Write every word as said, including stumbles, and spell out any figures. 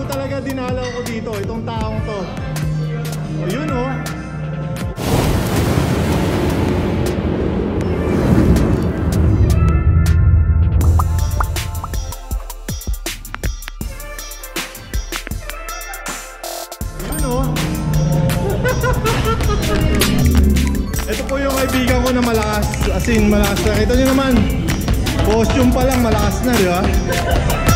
talaga dinalaw ko dito, itong taong to. O yun oh. Yun oh. Ito po yung kaibigan ko na malakas, as in malakas na. Kita nyo naman, costume pa lang malakas na, di ba?